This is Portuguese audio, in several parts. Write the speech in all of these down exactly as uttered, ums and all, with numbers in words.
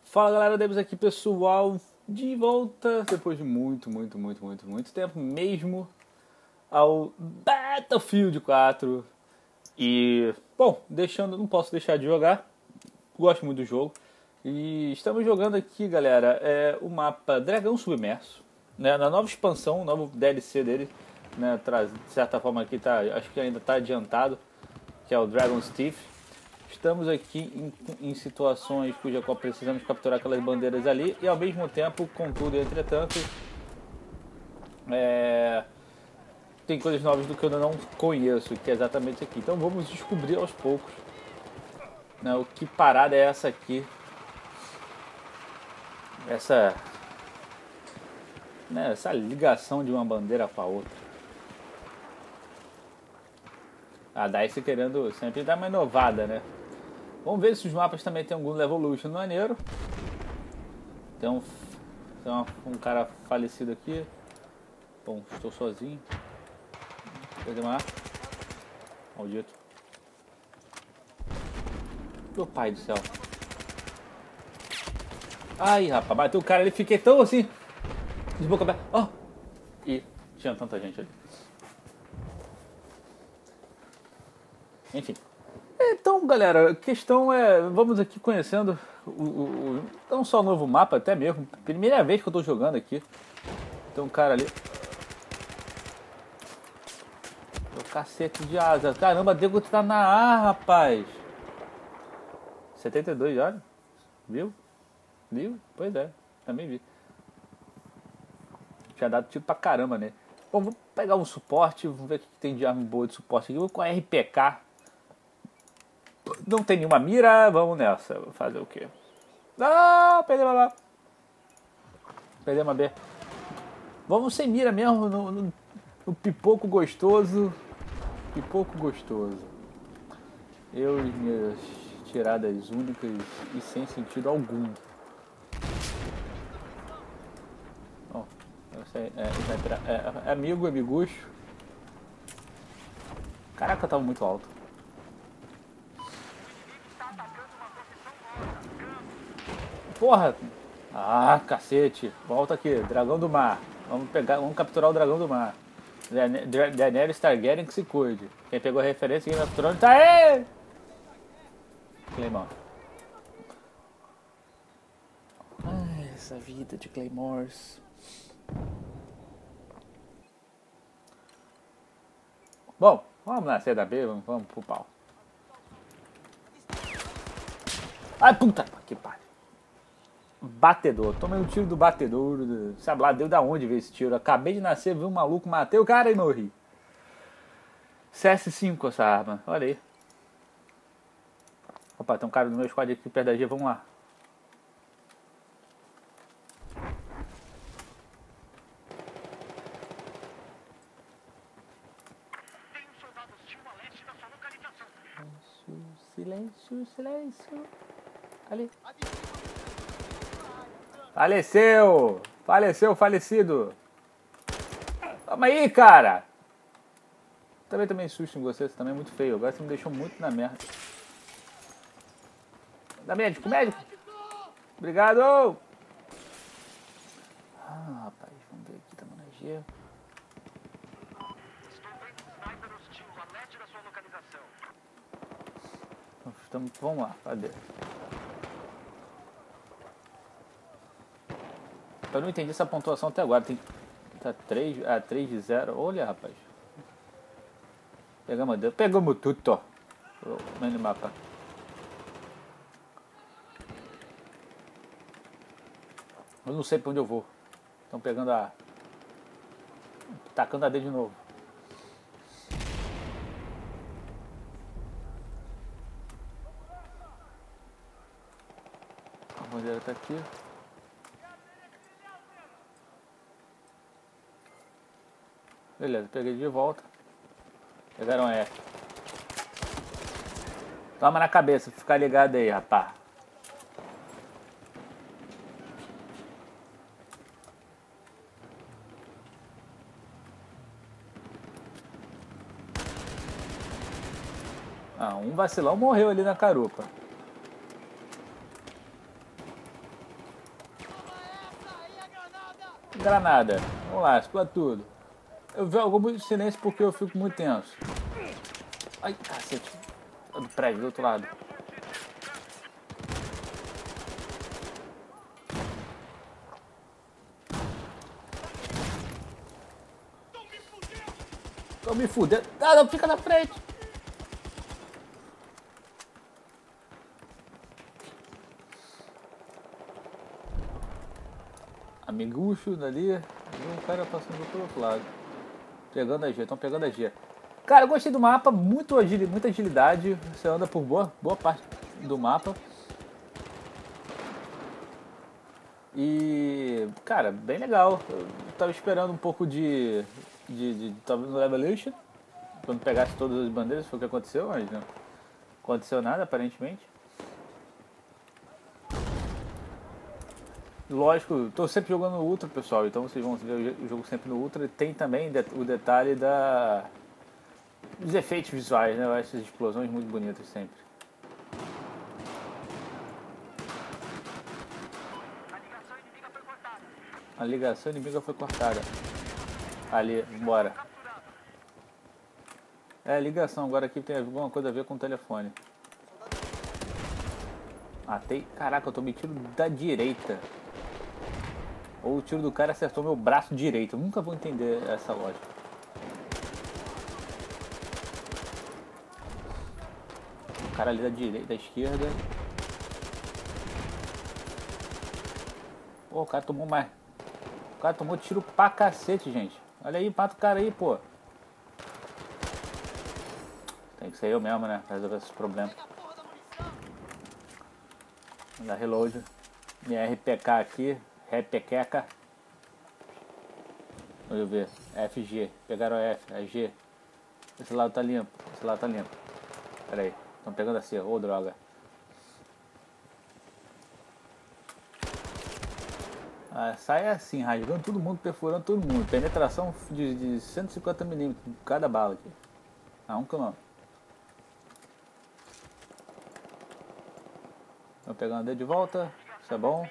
Fala galera, Debs aqui pessoal, de volta depois de muito, muito, muito, muito, muito tempo mesmo ao Battlefield quatro. E, bom, deixando, não posso deixar de jogar, gosto muito do jogo. E estamos jogando aqui, galera, é, o mapa Dragão Submerso, né, na nova expansão, o novo D L C dele, né, traz, de certa forma aqui, tá, acho que ainda está adiantado, que é o Dragon's Teeth. Estamos aqui em, em situações cuja qual precisamos capturar aquelas bandeiras ali e ao mesmo tempo, contudo e entretanto, é, tem coisas novas do que eu não conheço, que é exatamente isso aqui. Então vamos descobrir aos poucos, né, o que parada é essa aqui, essa, né, essa ligação de uma bandeira com a outra. A DICE querendo sempre dar uma inovada, né? Vamos ver se os mapas também tem algum Levolution maneiro. Tem um, tem uma, um cara falecido aqui. Bom, estou sozinho. Cadê mais? Maldito. Meu pai do céu. Ai, rapaz, bateu o cara ali. Fiquei tão assim, de boca aberta. Ó! Oh. E tinha tanta gente ali. Enfim. Então, galera, a questão é, vamos aqui conhecendo o, o, o, não só o novo mapa, até mesmo, primeira vez que eu tô jogando aqui. Tem um cara ali. O cacete de asa. Caramba, Diego tá na A, rapaz. setenta e dois, olha. Viu? Viu? Pois é, também vi. Tinha dado tiro pra caramba, né? Bom, vou pegar um suporte, vamos ver o que tem de arma boa de suporte aqui. Vou com a R P K. Não tem nenhuma mira, vamos nessa. Vou fazer o quê? Ah, perdemos lá. Perdemos a B. Vamos sem mira mesmo, no, no, no pipoco gostoso. Pipoco gostoso. Eu e minhas tiradas únicas e sem sentido algum. Bom, eu sei, é, é, é, é amigo, amigucho. Caraca, eu tava muito alto. Porra! Ah, cacete! Volta aqui, dragão do mar. Vamos pegar, vamos capturar o dragão do mar. Daenerys Targaryen que se cuide. Quem pegou a referência Game of Thrones tá aí! Claymore. Ai, essa vida de Claymores. Bom, vamos na C da B, vamos, vamos pro pau. Ai, puta que pariu. Batedor, tomei um tiro do batedor, sabe lá, deu da onde ver esse tiro. Acabei de nascer, vi um maluco, matei o cara e morri. C S cinco essa arma, olha aí. Opa, tem um cara no meu squad aqui perto da G, vamos lá. Tem um soldado hostil a leste da sua localização. Silêncio, silêncio. Ali. Faleceu! Faleceu, falecido! Toma aí, cara! Também também susto em você, você também é muito feio. Agora você me deixou muito na merda. Dá médico, médico! Obrigado! Ah, rapaz, vamos ver aqui, estamos na G. Estou vendo um sniper hostil a leste da sua localização. Estamos, vamos lá, cadê? Eu não entendi essa pontuação até agora. Tem tá três, ah, três de zero. Olha, rapaz. Pegamos, pegamos tudo, ó. No mapa. Eu não sei pra onde eu vou. Estão pegando a... Tacando a D de novo. A bandeira tá aqui. Beleza, peguei de volta. Pegaram F. Toma na cabeça, ficar ligado aí, rapaz. Ah, um vacilão morreu ali na carupa. Granada. Vamos lá, explode tudo. Eu jogo muito silêncio porque eu fico muito tenso. Ai, cacete. Do prédio, do outro lado. Tô me fudendo. Ah, não, fica na frente. Amigucho dali. E um cara passando pro outro lado. Pegando a G, estão pegando a G. Cara, eu gostei do mapa, muito agil, muita agilidade. Você anda por boa, boa parte do mapa. E, cara, bem legal. Eu tava esperando um pouco de. de, de talvez no Evolution. Quando pegasse todas as bandeiras, foi o que aconteceu, mas não aconteceu nada aparentemente. Lógico, tô sempre jogando no Ultra, pessoal, então vocês vão ver o jogo sempre no Ultra. E tem também o detalhe da dos efeitos visuais, né? Eu acho essas explosões muito bonitas sempre. A ligação inimiga foi cortada. Ali, bora. É, ligação, agora aqui tem alguma coisa a ver com o telefone. Matei. Caraca, eu tomei tiro da direita. Ou o tiro do cara acertou meu braço direito. Eu nunca vou entender essa lógica. O cara ali da direita, da esquerda. Pô, o cara tomou mais. O cara tomou tiro pra cacete, gente. Olha aí, mata o cara aí, pô. Tem que ser eu mesmo, né? Pra resolver esses problemas. Vou dar reload. Minha R P K aqui. R P K. Deixa eu ver. F G. Pegaram a F. A G. Esse lado tá limpo. Esse lado tá limpo. Pera aí. Estão pegando a C. Ô, oh, droga. Ah, sai assim, rasgando todo mundo, perfurando todo mundo. Penetração de, de cento e cinquenta milímetros cada bala aqui. A um quilômetro. Estão pegando ele de volta. Isso é bom.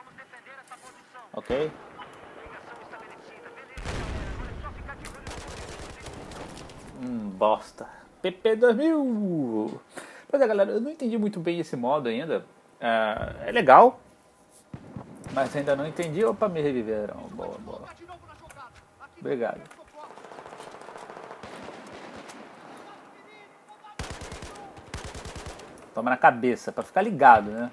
Ok. Hum, bosta. P P dois mil. Pois é, galera, eu não entendi muito bem esse modo ainda. É, é legal. Mas ainda não entendi. Opa, me reviveram. Boa, boa. Obrigado. Toma na cabeça, pra ficar ligado, né?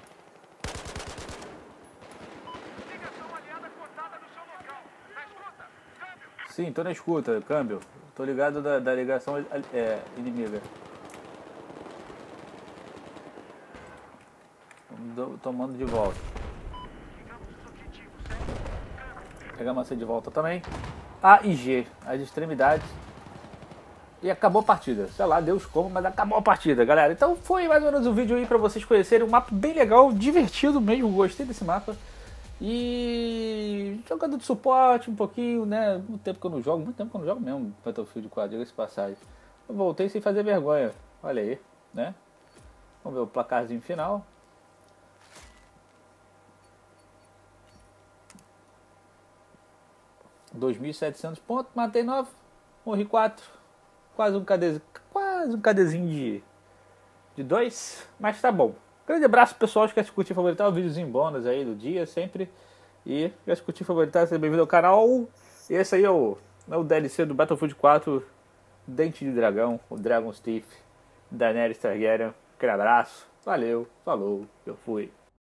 Sim, tô na escuta, câmbio. Tô ligado da, da ligação é, inimiga. Tomando de volta. Pegar a maçã de volta também. A e G, as extremidades. E acabou a partida. Sei lá, Deus como, mas acabou a partida, galera. Então foi mais ou menos um vídeo aí pra vocês conhecerem. Um mapa bem legal, divertido mesmo. Gostei desse mapa. E jogando de suporte um pouquinho, né? Muito tempo que eu não jogo, muito tempo que eu não jogo mesmo Battlefield quatro, diga-se passagem. Eu voltei sem fazer vergonha. Olha aí, né? Vamos ver o placarzinho final. dois mil e setecentos pontos, matei nove, morri quatro. Quase um KD, quase um KDzinho de de dois, mas tá bom. Grande abraço, pessoal. Esquece de curtir e favoritar o videozinho bônus aí do dia, sempre. E esquece de curtir e favoritar, seja bem-vindo ao canal. E esse aí é o, é o D L C do Battlefield quatro, Dente de Dragão, o Dragon's Teeth, Daenerys Targaryen. Aquele abraço, valeu, falou, eu fui.